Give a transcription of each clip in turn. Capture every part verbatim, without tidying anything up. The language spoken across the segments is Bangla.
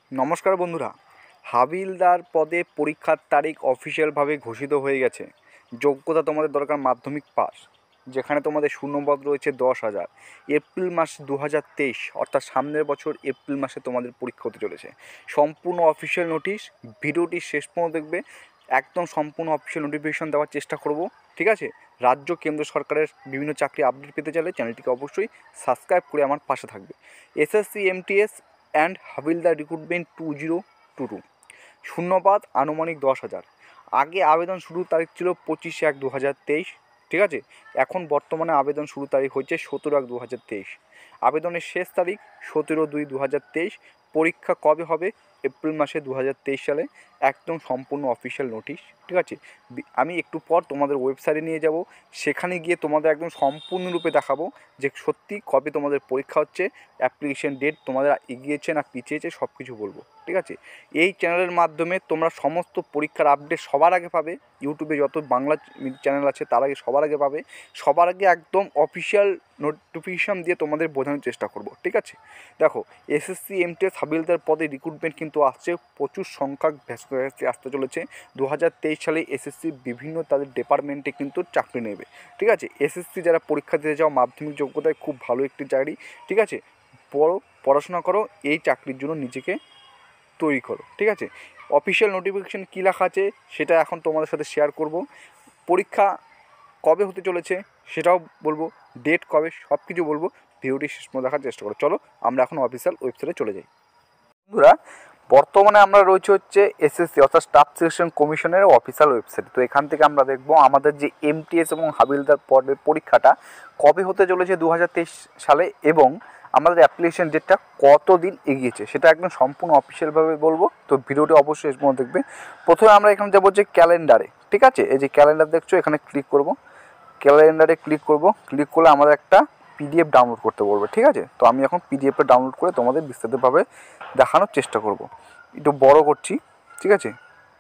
নমস্কার বন্ধুরা, হাবিলদার পদে পরীক্ষার তারিখ অফিসিয়ালভাবে ঘোষিত হয়ে গেছে। যোগ্যতা তোমাদের দরকার মাধ্যমিক পাস, যেখানে তোমাদের শূন্যপদ রয়েছে দশ হাজার। এপ্রিল মাস দু হাজার তেইশ অর্থাৎ সামনের বছর এপ্রিল মাসে তোমাদের পরীক্ষা হতে চলেছে। সম্পূর্ণ অফিসিয়াল নোটিশ, ভিডিওটি শেষ পর্যন্ত দেখবে। একদম সম্পূর্ণ অফিসিয়াল নোটিফিকেশন দেওয়ার চেষ্টা করব, ঠিক আছে? রাজ্য কেন্দ্র সরকারের বিভিন্ন চাকরি আপডেট পেতে চাইলে চ্যানেলটিকে অবশ্যই সাবস্ক্রাইব করে আমার পাশে থাকবে। SSC MTS and havildar recruitment two zero two two শূন্যপাত আনুমানিক দশ হাজার। আগে আবেদন শুরুর তারিখ ছিল পঁচিশে এক দু হাজার তেইশ, ঠিক আছে? এখন বর্তমানে আবেদন শুরু তারিখ হচ্ছে সতেরো এক দু হাজার তেইশ। আবেদনের শেষ তারিখ সতেরো দুই দু হাজার তেইশ। পরীক্ষা কবে হবে? এপ্রিল মাসে দু হাজার তেইশ সালে। একদম সম্পূর্ণ অফিসিয়াল নোটিশ, ঠিক আছে? আমি একটু পর তোমাদের ওয়েবসাইটে নিয়ে যাব, সেখানে গিয়ে তোমাদের একদম সম্পূর্ণরূপে দেখাবো যে সত্যি কবে তোমাদের পরীক্ষা হচ্ছে, অ্যাপ্লিকেশন ডেট তোমাদের এগিয়েছে না পিছিয়েছে সব কিছু বলবো, ঠিক আছে? এই চ্যানেলের মাধ্যমে তোমরা সমস্ত পরীক্ষার আপডেট সবার আগে পাবে। ইউটিউবে যত বাংলা চ্যানেল আছে তার আগে সবার আগে পাবে। সবার আগে একদম অফিসিয়াল নোটিফিকেশান দিয়ে তোমাদের বোঝানোর চেষ্টা করব, ঠিক আছে? দেখো, এসএসসি এমটিএস হাবিলদার পদে রিক্রুটমেন্ট কিন্তু আসছে, প্রচুর সংখ্যক ভ্যাকেন্সি আসতে চলেছে। দু হাজার তেইশ সালে এসএসসি বিভিন্ন তাদের ডিপার্টমেন্টে কিন্তু চাকরি নেবে, ঠিক আছে? এসএসসি যারা পরীক্ষা দিতে যাও মাধ্যমিক যোগ্যতায় খুব ভালো একটি চাকরি, ঠিক আছে? পড়ো, পড়াশোনা করো, এই চাকরির জন্য নিজেকে তৈরি করো, ঠিক আছে? অফিসিয়াল নোটিফিকেশান কী লেখা আছে সেটা এখন তোমাদের সাথে শেয়ার করব। পরীক্ষা কবে হতে চলেছে সেটাও বলবো, ডেট কবে সব কিছু বলবো। ভিডিওটি শেষ পর্যন্ত দেখার চেষ্টা করো। চলো আমরা এখন অফিসিয়াল ওয়েবসাইটে চলে যাই। বন্ধুরা, বর্তমানে আমরা রয়েছে হচ্ছে এসএসসি অর্থাৎ স্টাফ সিলেকশন কমিশনের অফিসিয়াল ওয়েবসাইট। তো এখান থেকে আমরা দেখব আমাদের যে এমটিএস এবং হাবিলদার পদের পরীক্ষাটা কবে হতে চলেছে দু হাজার তেইশ সালে, এবং আমাদের অ্যাপ্লিকেশন ডেটটা কতদিন এগিয়েছে সেটা একদম সম্পূর্ণ অফিসিয়ালভাবে বলবো। তো ভিডিওটি অবশ্যই শেষ পর্যন্ত দেখবে। প্রথমে আমরা এখানে যাবো যে ক্যালেন্ডারে, ঠিক আছে? এই যে ক্যালেন্ডার দেখছো, এখানে ক্লিক করব। ক্যালেন্ডারে ক্লিক করব। ক্লিক করলে আমাদের একটা পিডিএফ ডাউনলোড করতে বলবে, ঠিক আছে? তো আমি এখন পিডিএফটা ডাউনলোড করে তোমাদের বিস্তারিতভাবে দেখানোর চেষ্টা করব। একটু বড় করছি, ঠিক আছে?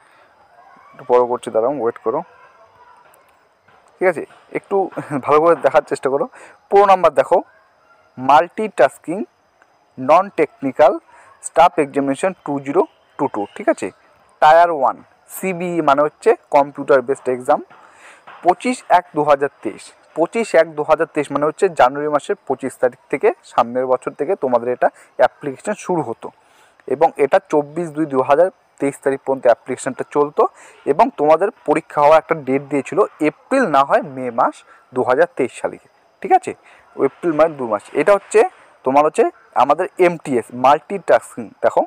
একটু বড় করছি, দাঁড়াও, ওয়েট করো, ঠিক আছে? একটু ভালো করে দেখার চেষ্টা করো। পুরো নাম্বার দেখো, multitasking non technical staff examination two zero two two, ঠিক আছে? টায়ার ওয়ান সিবিই মানে হচ্ছে কম্পিউটার বেসড এক্সাম। পঁচিশ এক দু হাজার তেইশ পঁচিশ এক দু হাজার তেইশ মানে হচ্ছে জানুয়ারি মাসের পঁচিশ তারিখ থেকে সামনের বছর থেকে তোমাদের এটা অ্যাপ্লিকেশান শুরু হতো, এবং এটা চব্বিশ দুই দু হাজার তেইশ তারিখ পর্যন্ত অ্যাপ্লিকেশানটা চলতো, এবং তোমাদের পরীক্ষা হওয়ার একটা ডেট দিয়েছিল এপ্রিল না হয় মে মাস দু হাজার তেইশ সালে, ঠিক আছে? এপ্রিল মানে দু মাস। এটা হচ্ছে তোমার হচ্ছে আমাদের এমটিএস মাল্টিটাস্কিং। দেখো,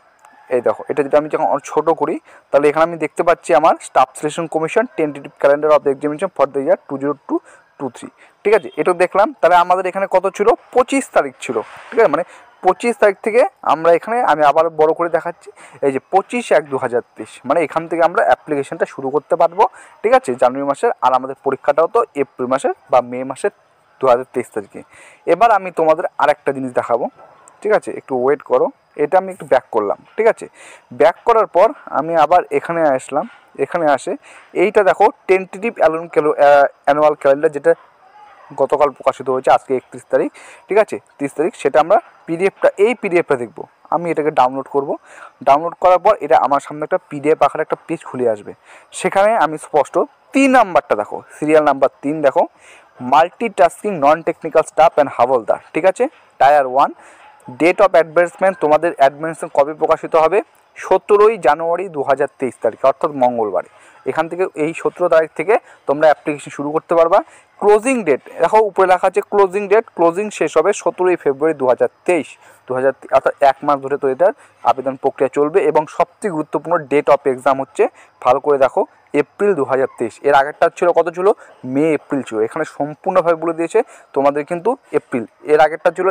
এই দেখো, এটা যদি আমি যখন ছোটো করি তাহলে এখানে আমি দেখতে পাচ্ছি আমার staff selection commission tentative calendar of the examination for the year two zero two three থ্রি, ঠিক আছে? এটা দেখলাম। তাহলে আমাদের এখানে কত ছিল? পঁচিশ তারিখ ছিল, ঠিক আছে? মানে পঁচিশ তারিখ থেকে আমরা এখানে, আমি আবার বড় করে দেখাচ্ছি, এই যে পঁচিশ এক দু হাজার তেইশ মানে এখান থেকে আমরা অ্যাপ্লিকেশনটা শুরু করতে পারবো, ঠিক আছে? জানুয়ারি মাসের। আর আমাদের পরীক্ষাটাও তো এপ্রিল মাসের বা মে মাসের দু হাজার তেইশ তারিখে। এবার আমি তোমাদের আরেকটা জিনিস দেখাবো, ঠিক আছে? একটু ওয়েট করো। এটা আমি একটু ব্যাক করলাম, ঠিক আছে? ব্যাক করার পর আমি আবার এখানে আসলাম। এখানে আসে এইটা দেখো, টেন্টেটিভ অ্যানুয়াল ক্যালেন্ডার, যেটা গতকাল প্রকাশিত হয়েছে, আজকে একত্রিশ তারিখ, ঠিক আছে? তিরিশ তারিখ। সেটা আমরা পিডিএফটা, এই পিডিএফটা দেখব। আমি এটাকে ডাউনলোড করব। ডাউনলোড করার পর এটা আমার সামনে একটা পিডিএফ আকারে একটা পেজ খুলে আসবে। সেখানে আমি স্পষ্ট তিন নাম্বারটা দেখো, সিরিয়াল নাম্বার তিন দেখো, multitasking non technical staff and havildar, ঠিক আছে? Tier one. Date of advertisement, তোমাদের অ্যাডভার্টাইজমেন্ট কবে প্রকাশিত হবে? সতেরোই জানুয়ারি দু হাজার তেইশ তারিখে, অর্থাৎ মঙ্গলবারে। এখান থেকে এই সতেরো তারিখ থেকে তোমরা অ্যাপ্লিকেশন শুরু করতে পারবা। ক্লোজিং ডেট দেখো, উপরে লেখা আছে ক্লোজিং ডেট। ক্লোজিং শেষ হবে সতেরোই ফেব্রুয়ারি দু হাজার তেইশ দু হাজার অর্থাৎ এক মাস ধরে তো এটার আবেদন প্রক্রিয়া চলবে। এবং সবথেকে গুরুত্বপূর্ণ ডেট অফ এক্সাম হচ্ছে, ভালো করে দেখো, এপ্রিল দু হাজার তেইশ। এর আগেরটা ছিল কত ছিল? মে এপ্রিল ছিল। এখানে সম্পূর্ণভাবে বলে দিয়েছে তোমাদের কিন্তু এপ্রিল। এর আগেরটা ছিল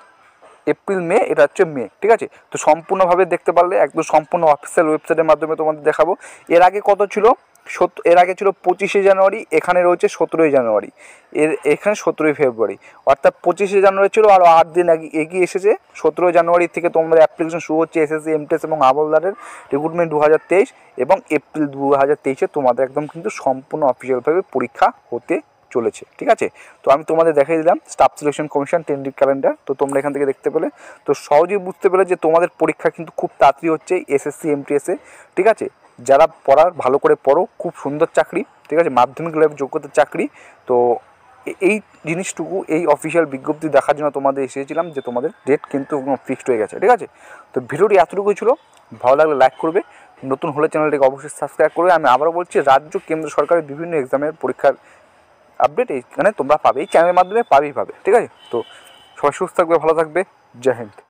এপ্রিল মে, এটা হচ্ছে মে, ঠিক আছে? তো সম্পূর্ণভাবে দেখতে পারলে একদম সম্পূর্ণ অফিসিয়াল ওয়েবসাইটের মাধ্যমে তোমাদের দেখাবো। এর আগে কত ছিল? সত এর আগে ছিল পঁচিশে জানুয়ারি, এখানে রয়েছে সতেরোই জানুয়ারি, এর এখানে সতেরোই ফেব্রুয়ারি, অর্থাৎ পঁচিশে জানুয়ারি ছিল আরও আট দিন আগে এগিয়ে এসেছে। সতেরোই জানুয়ারি থেকে তোমাদের অ্যাপ্লিকেশন শুরু হচ্ছে এসএসসি এমটিএস এবং হাবলদারের রিক্রুটমেন্ট দু হাজার তেইশ, এবং এপ্রিল দু হাজার তেইশে তোমাদের একদম কিন্তু সম্পূর্ণ অফিসিয়ালভাবে পরীক্ষা হতে চলেছে। ঠিক আছে, তো আমি তোমাদের দেখাই দিলাম staff selection commission tending calendar. তো তোমরা এখান থেকে দেখতে পেলে, তো সহজেই বুঝতে পেলে যে তোমাদের পরীক্ষা কিন্তু খুব তাড়াতাড়ি হচ্ছে এসএসসি এমটিএসে। ঠিক আছে, যারা পড়ার ভালো করে পড়ো, খুব সুন্দর চাকরি। ঠিক আছে, মাধ্যমিক লেভেল যোগ্যতার চাকরি। তো এই জিনিসটুকু, এই অফিসিয়াল বিজ্ঞপ্তি দেখার জন্য তোমাদের এসেছিলাম যে তোমাদের ডেট কিন্তু ফিক্সড হয়ে গেছে। ঠিক আছে, তো ভিডিওটি এতটুকুই ছিল। ভালো লাগলে লাইক করবে, নতুন হলে চ্যানেলটিকে অবশ্যই সাবস্ক্রাইব করবে। আমি আবারও বলছি, রাজ্য কেন্দ্র সরকারের বিভিন্ন এক্সামের পরীক্ষার আপডেট এইখানে তোমরা পাবে, এই চ্যানেলের মাধ্যমে পাবেই পাবে। ঠিক আছে, তো সবাই সুস্থ থাকবে, ভালো থাকবে, জয় হিন্দ।